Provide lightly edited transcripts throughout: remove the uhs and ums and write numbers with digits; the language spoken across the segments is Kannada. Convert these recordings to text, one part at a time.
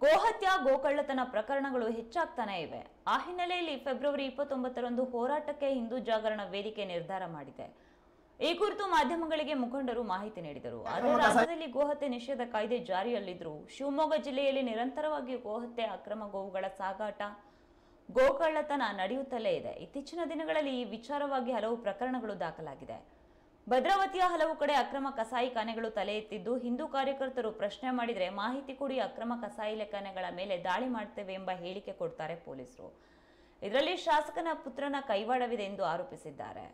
ಗೋಹತ್ಯ ಗೋಕಳ್ಳತನ ಪ್ರಕರಣಗಳು ಹೆಚ್ಚಾಗ್ತಾನೆ ಇವೆ. ಆ ಹಿನ್ನೆಲೆಯಲ್ಲಿ ಫೆಬ್ರವರಿ 29ರಂದು ಹೋರಾಟಕ್ಕೆ ಹಿಂದೂ ಜಾಗರಣ ವೇದಿಕೆ ನಿರ್ಧಾರ ಮಾಡಿದೆ. ಈ ಕುರಿತು ಮಾಧ್ಯಮಗಳಿಗೆ ಮುಖಂಡರು ಮಾಹಿತಿ ನೀಡಿದರು. ಆದರೆ ರಾಜ್ಯದಲ್ಲಿ ಗೋಹತ್ಯೆ ನಿಷೇಧ ಕಾಯ್ದೆ ಜಾರಿಯಲ್ಲಿದ್ದರೂ ಶಿವಮೊಗ್ಗ ಜಿಲ್ಲೆಯಲ್ಲಿ ನಿರಂತರವಾಗಿ ಗೋಹತ್ಯೆ, ಅಕ್ರಮ ಗೋವುಗಳ ಸಾಗಾಟ, ಗೋಕಳ್ಳತನ ನಡೆಯುತ್ತಲೇ ಇದೆ. ಇತ್ತೀಚಿನ ದಿನಗಳಲ್ಲಿ ಈ ವಿಚಾರವಾಗಿ ಹಲವು ಪ್ರಕರಣಗಳು ದಾಖಲಾಗಿದೆ. ಭದ್ರಾವತಿಯ ಹಲವು ಕಡೆ ಅಕ್ರಮ ಕಸಾಯಿಖಾನೆಗಳು ತಲೆ ಎತ್ತಿದ್ದು, ಹಿಂದೂ ಕಾರ್ಯಕರ್ತರು ಪ್ರಶ್ನೆ ಮಾಡಿದರೆ ಮಾಹಿತಿ ಕೊಡಿ, ಅಕ್ರಮ ಕಸಾಯಿಖಾನೆಗಳ ಮೇಲೆ ದಾಳಿ ಮಾಡ್ತೇವೆ ಎಂಬ ಹೇಳಿಕೆ ಕೊಡ್ತಾರೆ ಪೊಲೀಸರು. ಇದರಲ್ಲಿ ಶಾಸಕನ ಪುತ್ರನ ಕೈವಾಡವಿದೆ ಎಂದು ಆರೋಪಿಸಿದ್ದಾರೆ.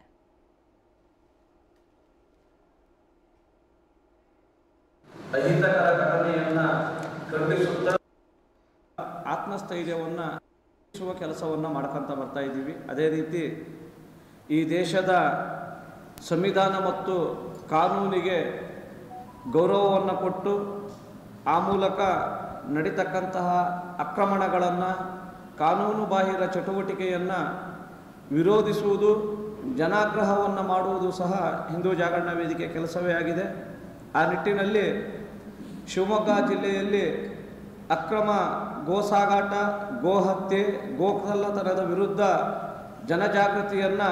ಅಹಿತಕರ ಘಟನೆಯನ್ನ ಖಂಡಿಸುತ್ತಾ ಆತ್ಮಸ್ಥೈರ್ಯವನ್ನ ಕೆಲಸವನ್ನು ಮಾಡ್ಕೊಂತ ಬರ್ತಾ ಇದ್ದೀವಿ. ಅದೇ ರೀತಿ ಈ ದೇಶದ ಸಂವಿಧಾನ ಮತ್ತು ಕಾನೂನಿಗೆ ಗೌರವವನ್ನು ಕೊಟ್ಟು ಆ ಮೂಲಕ ನಡೀತಕ್ಕಂತಹ ಆಕ್ರಮಣಗಳನ್ನು, ಕಾನೂನು ಬಾಹಿರ ಚಟುವಟಿಕೆಯನ್ನು ವಿರೋಧಿಸುವುದು, ಜನಾಗ್ರಹವನ್ನು ಮಾಡುವುದು ಸಹ ಹಿಂದೂ ಜಾಗರಣ ವೇದಿಕೆ ಕೆಲಸವೇ ಆಗಿದೆ. ಆ ನಿಟ್ಟಿನಲ್ಲಿ ಶಿವಮೊಗ್ಗ ಜಿಲ್ಲೆಯಲ್ಲಿ ಅಕ್ರಮ ಗೋಸಾಗಾಟ, ಗೋಹತ್ಯೆ, ಗೋಕಳ್ಳತನದ ವಿರುದ್ಧ ಜನಜಾಗೃತಿಯನ್ನು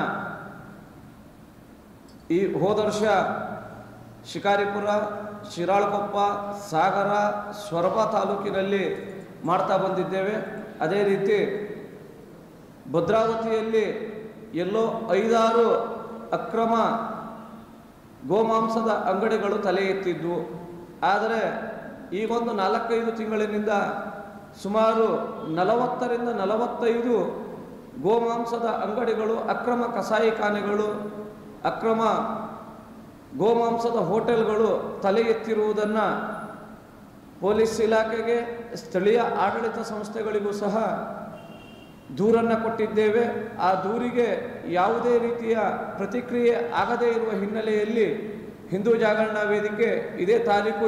ಈ ಹೋದ ವರ್ಷ ಶಿಕಾರಿಪುರ, ಶಿರಾಳಕೊಪ್ಪ, ಸಾಗರ, ಸೊರಬ ತಾಲೂಕಿನಲ್ಲಿ ಮಾಡ್ತಾ ಬಂದಿದ್ದೇವೆ. ಅದೇ ರೀತಿ ಭದ್ರಾವತಿಯಲ್ಲಿ ಎಲ್ಲೋ 5-6 ಅಕ್ರಮ ಗೋಮಾಂಸದ ಅಂಗಡಿಗಳು ತಲೆ ಎತ್ತಿದ್ವು. ಆದರೆ ಈಗೊಂದು 4-5 ತಿಂಗಳಿನಿಂದ ಸುಮಾರು 40ರಿಂದ 45 ಗೋಮಾಂಸದ ಅಂಗಡಿಗಳು, ಅಕ್ರಮ ಕಸಾಯಿಖಾನೆಗಳು, ಅಕ್ರಮ ಗೋಮಾಂಸದ ಹೋಟೆಲ್ಗಳು ತಲೆ ಎತ್ತಿರುವುದನ್ನು ಪೊಲೀಸ್ ಇಲಾಖೆಗೆ, ಸ್ಥಳೀಯ ಆಡಳಿತ ಸಂಸ್ಥೆಗಳಿಗೂ ಸಹ ದೂರನ್ನು ಕೊಟ್ಟಿದ್ದೇವೆ. ಆ ದೂರಿಗೆ ಯಾವುದೇ ರೀತಿಯ ಪ್ರತಿಕ್ರಿಯೆ ಆಗದೇ ಇರುವ ಹಿನ್ನೆಲೆಯಲ್ಲಿ ಹಿಂದೂ ಜಾಗರಣ ವೇದಿಕೆ ಇದೇ ತಾರೀಕು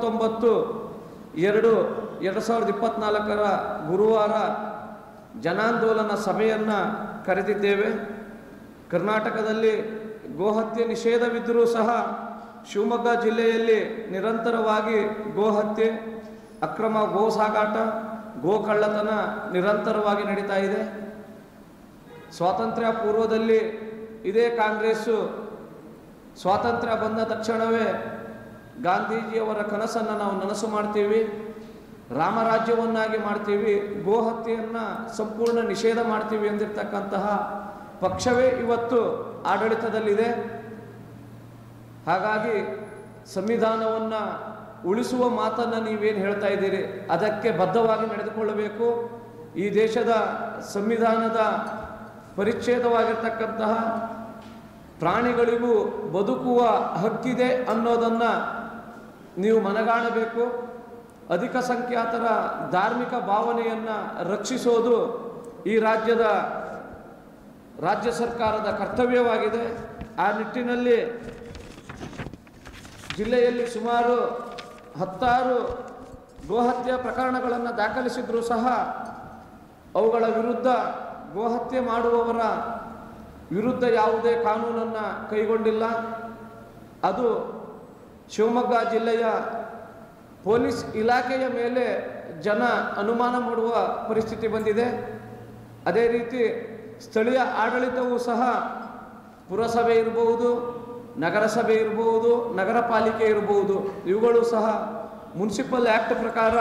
29/2/2024 ಗುರುವಾರ ಜನಾಂದೋಲನ ಸಭೆಯನ್ನು ಕರೆದಿದ್ದೇವೆ. ಕರ್ನಾಟಕದಲ್ಲಿ ಗೋಹತ್ಯೆ ನಿಷೇಧವಿದ್ದರೂ ಸಹ ಶಿವಮೊಗ್ಗ ಜಿಲ್ಲೆಯಲ್ಲಿ ನಿರಂತರವಾಗಿ ಗೋಹತ್ಯೆ, ಅಕ್ರಮ ಗೋ ಸಾಗಾಟ, ಗೋಕಳ್ಳತನ ನಿರಂತರವಾಗಿ ನಡೀತಾ ಇದೆ. ಸ್ವಾತಂತ್ರ್ಯ ಪೂರ್ವದಲ್ಲಿ ಇದೇ ಕಾಂಗ್ರೆಸ್ಸು ಸ್ವಾತಂತ್ರ್ಯ ಬಂದ ತಕ್ಷಣವೇ ಗಾಂಧೀಜಿಯವರ ಕನಸನ್ನು ನಾವು ನನಸು ಮಾಡ್ತೀವಿ, ರಾಮರಾಜ್ಯವನ್ನಾಗಿ ಮಾಡ್ತೀವಿ, ಗೋಹತ್ಯೆಯನ್ನು ಸಂಪೂರ್ಣ ನಿಷೇಧ ಮಾಡ್ತೀವಿ ಎಂದಿರ್ತಕ್ಕಂತಹ ಪಕ್ಷವೇ ಇವತ್ತು ಆಡಳಿತದಲ್ಲಿದೆ. ಹಾಗಾಗಿ ಸಂವಿಧಾನವನ್ನು ಉಳಿಸುವ ಮಾತನ್ನು ನೀವೇನು ಹೇಳ್ತಾ ಇದ್ದೀರಿ, ಅದಕ್ಕೆ ಬದ್ಧವಾಗಿ ನಡೆದುಕೊಳ್ಳಬೇಕು. ಈ ದೇಶದ ಸಂವಿಧಾನದ ಪರಿಚ್ಛೇದವಾಗಿರ್ತಕ್ಕಂತಹ ಪ್ರಾಣಿಗಳಿಗೂ ಬದುಕುವ ಹಕ್ಕಿದೆ ಅನ್ನೋದನ್ನು ನೀವು ಮನಗಾಣಬೇಕು. ಅಧಿಕ ಸಂಖ್ಯಾತರ ಧಾರ್ಮಿಕ ಭಾವನೆಯನ್ನು ರಕ್ಷಿಸೋದು ಈ ರಾಜ್ಯ ಸರ್ಕಾರದ ಕರ್ತವ್ಯವಾಗಿದೆ. ಆ ನಿಟ್ಟಿನಲ್ಲಿ ಜಿಲ್ಲೆಯಲ್ಲಿ ಸುಮಾರು 16 ಗೋಹತ್ಯೆ ಪ್ರಕರಣಗಳನ್ನು ದಾಖಲಿಸಿದರೂ ಸಹ ಅವುಗಳ ವಿರುದ್ಧ, ಗೋಹತ್ಯೆ ಮಾಡುವವರ ವಿರುದ್ಧ ಯಾವುದೇ ಕಾನೂನನ್ನು ಕೈಗೊಂಡಿಲ್ಲ. ಅದು ಶಿವಮೊಗ್ಗ ಜಿಲ್ಲೆಯ ಪೊಲೀಸ್ ಇಲಾಖೆಯ ಮೇಲೆ ಜನ ಅನುಮಾನ ಮಾಡುವ ಪರಿಸ್ಥಿತಿ ಬಂದಿದೆ. ಅದೇ ರೀತಿ ಸ್ಥಳೀಯ ಆಡಳಿತವೂ ಸಹ ಪುರಸಭೆ ಇರಬಹುದು, ನಗರಸಭೆ ಇರಬಹುದು, ನಗರ ಪಾಲಿಕೆ ಇರಬಹುದು, ಇವುಗಳು ಸಹ ಮುನ್ಸಿಪಲ್ ಆ್ಯಕ್ಟ್ ಪ್ರಕಾರ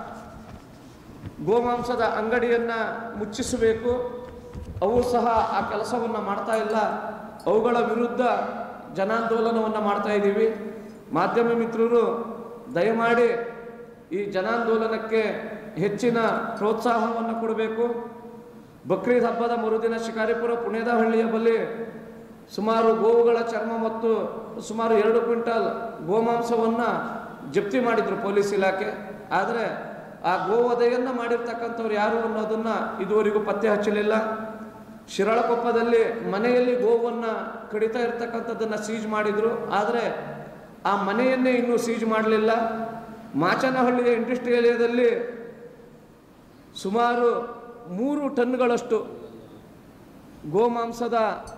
ಗೋಮಾಂಸದ ಅಂಗಡಿಯನ್ನು ಮುಚ್ಚಿಸಬೇಕು. ಅವು ಸಹ ಆ ಕೆಲಸವನ್ನು ಮಾಡ್ತಾ ಇಲ್ಲ. ಅವುಗಳ ವಿರುದ್ಧ ಜನಾಂದೋಲನವನ್ನು ಮಾಡ್ತಾ ಇದ್ದೀವಿ. ಮಾಧ್ಯಮ ಮಿತ್ರರು ದಯಮಾಡಿ ಈ ಜನಾಂದೋಲನಕ್ಕೆ ಹೆಚ್ಚಿನ ಪ್ರೋತ್ಸಾಹವನ್ನು ಕೊಡಬೇಕು. ಬಕ್ರೀದ್ ಹಬ್ಬದ ಮರುದಿನ ಶಿಕಾರಿಪುರ ಪುಣ್ಯದಹಳ್ಳಿಯ ಬಳಿ ಸುಮಾರು ಗೋವುಗಳ ಚರ್ಮ ಮತ್ತು ಸುಮಾರು 2 ಕ್ವಿಂಟಲ್ ಗೋಮಾಂಸವನ್ನು ಜಪ್ತಿ ಮಾಡಿದರು ಪೊಲೀಸ್ ಇಲಾಖೆ. ಆದರೆ ಆ ಗೋವಧೆಯನ್ನು ಮಾಡಿರ್ತಕ್ಕಂಥವ್ರು ಯಾರು ಅನ್ನೋದನ್ನು ಇದುವರೆಗೂ ಪತ್ತೆ ಹಚ್ಚಲಿಲ್ಲ. ಶಿರಾಳಕೊಪ್ಪದಲ್ಲಿ ಮನೆಯಲ್ಲಿ ಗೋವನ್ನು ಕಡಿತಾ ಇರ್ತಕ್ಕಂಥದ್ದನ್ನು ಸೀಜ್ ಮಾಡಿದರು. ಆದರೆ ಆ ಮನೆಯನ್ನೇ ಇನ್ನೂ ಸೀಜ್ ಮಾಡಲಿಲ್ಲ. ಮಾಚನಹಳ್ಳಿಯ ಇಂಡಸ್ಟ್ರಿಯಲ್ ಏರಿಯಾದಲ್ಲಿ ಸುಮಾರು 3 ಟನ್ಗಳಷ್ಟು ಗೋಮಾಂಸದ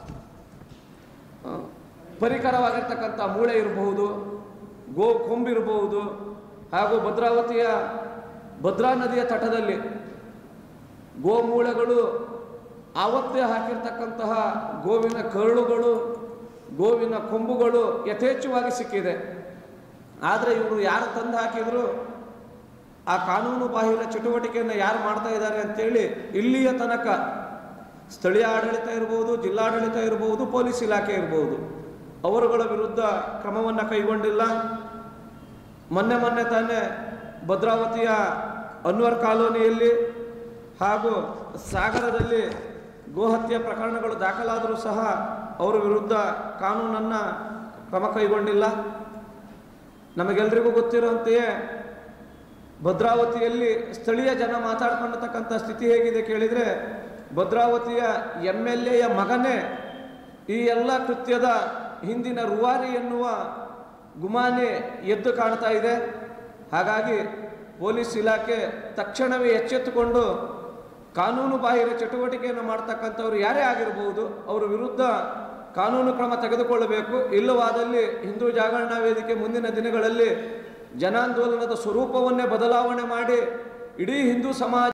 ಪರಿಕರವಾಗಿರ್ತಕ್ಕಂಥ ಮೂಳೆ ಇರಬಹುದು, ಗೋ ಕೊಂಬಿರಬಹುದು, ಹಾಗೂ ಭದ್ರಾವತಿಯ ಭದ್ರಾ ನದಿಯ ತಟದಲ್ಲಿ ಗೋಮೂಳೆಗಳು ಆವತ್ತೇ ಹಾಕಿರ್ತಕ್ಕಂತಹ ಗೋವಿನ ಕರುಳುಗಳು, ಗೋವಿನ ಕೊಂಬುಗಳು ಯಥೇಚ್ಛವಾಗಿ ಸಿಕ್ಕಿದೆ. ಆದರೆ ಇವರು ಯಾರು ತಂದು ಹಾಕಿದ್ರು, ಆ ಕಾನೂನು ಬಾಹಿರ ಚಟುವಟಿಕೆಯನ್ನು ಯಾರು ಮಾಡ್ತಾ ಇದ್ದಾರೆ ಅಂತೇಳಿ ಇಲ್ಲಿಯ ತನಕ ಸ್ಥಳೀಯ ಆಡಳಿತ ಇರ್ಬೋದು, ಜಿಲ್ಲಾಡಳಿತ ಇರ್ಬೋದು, ಪೊಲೀಸ್ ಇಲಾಖೆ ಇರ್ಬೋದು, ಅವರುಗಳ ವಿರುದ್ಧ ಕ್ರಮವನ್ನು ಕೈಗೊಂಡಿಲ್ಲ. ಮೊನ್ನೆ ತಾನೇ ಭದ್ರಾವತಿಯ ಅನ್ವರ್ ಕಾಲೋನಿಯಲ್ಲಿ ಹಾಗೂ ಸಾಗರದಲ್ಲಿ ಗೋಹತ್ಯೆ ಪ್ರಕರಣಗಳು ದಾಖಲಾದರೂ ಸಹ ಅವರ ವಿರುದ್ಧ ಕಾನೂನನ್ನು ಕ್ರಮ ಕೈಗೊಂಡಿಲ್ಲ. ನಮಗೆಲ್ಲರಿಗೂ ಗೊತ್ತಿರುವಂತೆಯೇ ಭದ್ರಾವತಿಯಲ್ಲಿ ಸ್ಥಳೀಯ ಜನ ಮಾತಾಡ್ಕೊಂಡಿರ್ತಕ್ಕಂಥ ಸ್ಥಿತಿ ಹೇಗಿದೆ ಕೇಳಿದರೆ, ಭದ್ರಾವತಿಯ MLA ಯ ಮಗನೇ ಈ ಎಲ್ಲ ಕೃತ್ಯದ ಹಿಂದಿನ ರೂವಾರಿ ಎನ್ನುವ ಗುಮಾನಿ ಎದ್ದು ಕಾಣ್ತಾ ಇದೆ. ಹಾಗಾಗಿ ಪೊಲೀಸ್ ಇಲಾಖೆ ತಕ್ಷಣವೇ ಎಚ್ಚೆತ್ತುಕೊಂಡು ಕಾನೂನು ಬಾಹಿರ ಚಟುವಟಿಕೆಯನ್ನು ಮಾಡ್ತಕ್ಕಂಥವ್ರು ಯಾರೇ ಆಗಿರಬಹುದು ಅವರ ವಿರುದ್ಧ ಕಾನೂನು ಕ್ರಮ ತೆಗೆದುಕೊಳ್ಳಬೇಕು. ಇಲ್ಲವಾದಲ್ಲಿ ಹಿಂದೂ ಜಾಗರಣಾ ವೇದಿಕೆ ಮುಂದಿನ ದಿನಗಳಲ್ಲಿ ಜನಾಂದೋಲನದ ಸ್ವರೂಪವನ್ನೇ ಬದಲಾವಣೆ ಮಾಡಿ ಇಡೀ ಹಿಂದೂ ಸಮಾಜ